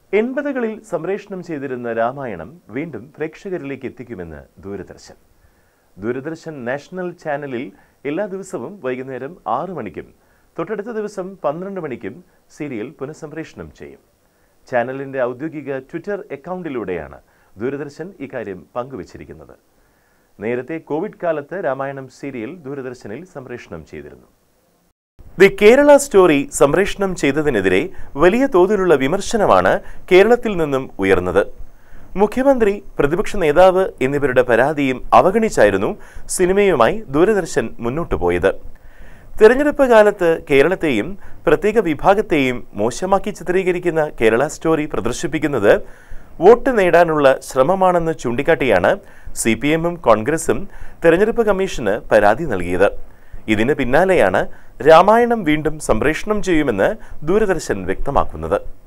80കളിൽ സംപ്രേഷണം ചെയ്തിരുന്ന രാമായണം വീണ്ടും പ്രേക്ഷകരിലേക്ക് എത്തിക്കുമെന്ന് ദൂരദർശൻ. ദൂരദർശൻ നാഷണൽ ചാനലിൽ എല്ലാ ദിവസവും വൈകുന്നേരം 6 മണിക്കും തൊട്ടടുത്ത ദിവസം 12 മണിക്കും സീരിയൽ പുനഃസംപ്രേഷണം ചെയ്യും. ചാനലിന്റെ ഔദ്യോഗിക ട്വിറ്റർ അക്കൗണ്ടിലൂടെയാണ് ദൂരദർശൻ ഇക്കാര്യം പങ്കുവച്ചിരിക്കുന്നത്. നേരത്തെ കോവിഡ് കാലത്ത് രാമായണം സീരിയൽ ദൂരദർശനിൽ സംപ്രേഷണം ചെയ്തിരുന്നു. ദി കേരള സ്റ്റോറി സംപ്രേഷണം ചെയ്തതിനെതിരെ വലിയ തോതിലുള്ള വിമർശനമാണ് കേരളത്തിൽ നിന്നും ഉയർന്നത്. മുഖ്യമന്ത്രി, പ്രതിപക്ഷ നേതാവ് എന്നിവരുടെ പരാതിയും അവഗണിച്ചായിരുന്നു സിനിമയുമായി ദൂരദർശൻ മുന്നോട്ടു പോയത്. തെരഞ്ഞെടുപ്പ് കാലത്ത് കേരളത്തെയും പ്രത്യേക വിഭാഗത്തെയും മോശമാക്കി ചിത്രീകരിക്കുന്ന കേരള സ്റ്റോറി പ്രദർശിപ്പിക്കുന്നത് വോട്ട് നേടാനുള്ള ശ്രമമാണെന്ന് ചൂണ്ടിക്കാട്ടിയാണ് CPM-ഉം കോൺഗ്രസും തെരഞ്ഞെടുപ്പ് കമ്മീഷന് പരാതി നൽകിയത്. ഇതിന് പിന്നാലെയാണ് രാമായണം വീണ്ടും സംപ്രേഷണം ചെയ്യുമെന്ന് ദൂരദർശൻ വ്യക്തമാക്കുന്നത്.